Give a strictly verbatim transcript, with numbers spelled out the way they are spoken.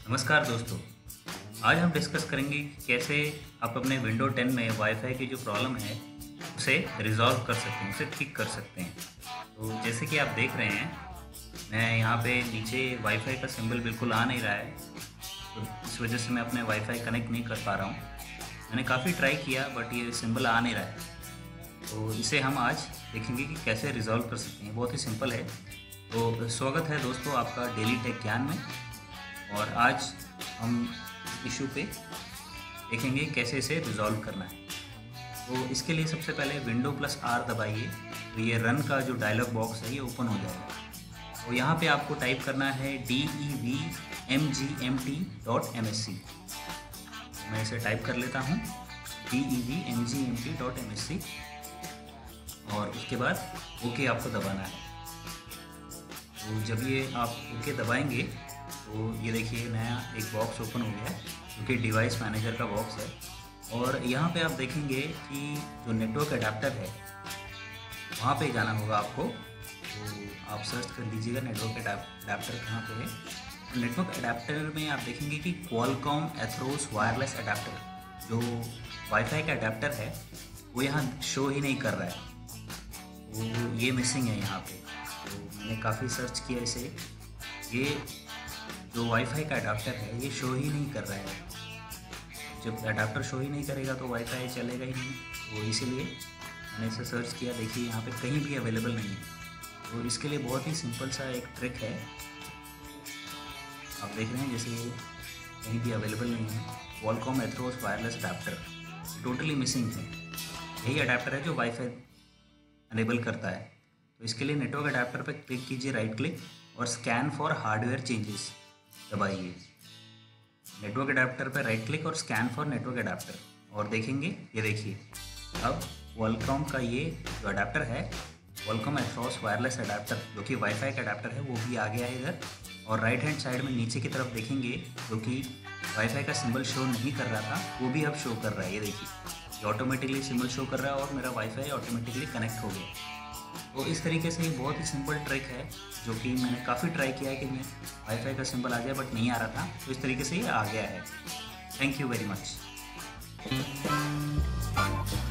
नमस्कार दोस्तों। आज हम डिस्कस करेंगे कि कैसे आप अपने विंडो टेन में वाईफाई की जो प्रॉब्लम है उसे रिजॉल्व कर सकते हैं, उसे ठीक कर सकते हैं। तो जैसे कि आप देख रहे हैं, मैं यहाँ पे नीचे वाईफाई का सिंबल बिल्कुल आ नहीं रहा है, तो इस वजह से मैं अपने वाईफाई कनेक्ट नहीं कर पा रहा हूँ। मैंने काफ़ी ट्राई किया बट ये सिंबल आ नहीं रहा है। तो इसे हम आज देखेंगे कि कैसे रिजॉल्व कर सकते हैं। बहुत ही सिंपल है। तो स्वागत है दोस्तों आपका डेली टेक ज्ञान में, और आज हम इशू पे देखेंगे कैसे इसे रिजॉल्व करना है। तो इसके लिए सबसे पहले विंडो प्लस आर दबाइए, तो ये रन का जो डायलॉग बॉक्स है ये ओपन हो जाएगा। तो यहाँ पे आपको टाइप करना है D E V M G M T dot M S C. मैं इसे टाइप कर लेता हूँ, D E V M G M T dot M S C, और उसके बाद ओके आपको दबाना है। तो जब ये आप ओके दबाएंगे तो ये देखिए नया एक बॉक्स ओपन हो गया है जो कि डिवाइस मैनेजर का बॉक्स है। और यहाँ पे आप देखेंगे कि जो नेटवर्क अडेप्टर है वहाँ पे जाना होगा आपको। तो आप सर्च कर लीजिएगा नेटवर्क अडेप्टर कहाँ पे है। तो नेटवर्क अडेप्टर में आप देखेंगे कि क्वालकॉम एथरोस वायरलेस अडेप्टर, जो वाईफाई का अडेप्टर है वो यहाँ शो ही नहीं कर रहा है, वो ये मिसिंग है यहाँ पे। तो मैंने काफ़ी सर्च किया इसे, ये जो वाईफाई का अडाप्टर है ये शो ही नहीं कर रहा है। जब अडाप्टर शो ही नहीं करेगा तो वाईफाई चलेगा ही नहीं, तो इसीलिए मैंने इसे सर्च किया। देखिए यहाँ पे कहीं भी अवेलेबल नहीं है। तो इसके लिए बहुत ही सिंपल सा एक ट्रिक है। आप देख रहे हैं जैसे ये कहीं भी अवेलेबल नहीं है। Qualcomm Atheros wireless adapter totally missing है। यही अडाप्टर है जो वाईफाई अनेबल करता है। तो इसके लिए नेटवर्क अडाप्टर पर क्लिक कीजिए, राइट क्लिक, और स्कैन फॉर हार्डवेयर चेंजेस दबाइए। नेटवर्क अडाप्टर पर राइट क्लिक और स्कैन फॉर नेटवर्क अडाप्टर, और देखेंगे ये देखिए अब क्वालकॉम का ये जो अडाप्टर है, क्वालकॉम एथरोस वायरलेस अडाप्टर जो कि वाईफाई का अडाप्टर है, वो भी आ गया है इधर। और राइट हैंड साइड में नीचे की तरफ देखेंगे जो कि वाईफाई का सिंबल शो नहीं कर रहा था वो भी अब शो कर रहा है। ये देखिए ये ऑटोमेटिकली सिंबल शो कर रहा है और मेरा वाईफाई ऑटोमेटिकली कनेक्ट हो गया। तो इस तरीके से ये बहुत ही सिंपल ट्रिक है जो कि मैंने काफ़ी ट्राई किया है कि मैं वाईफाई का सिंबल आ जाए बट नहीं आ रहा था। तो इस तरीके से ये आ गया है। Thank you very much.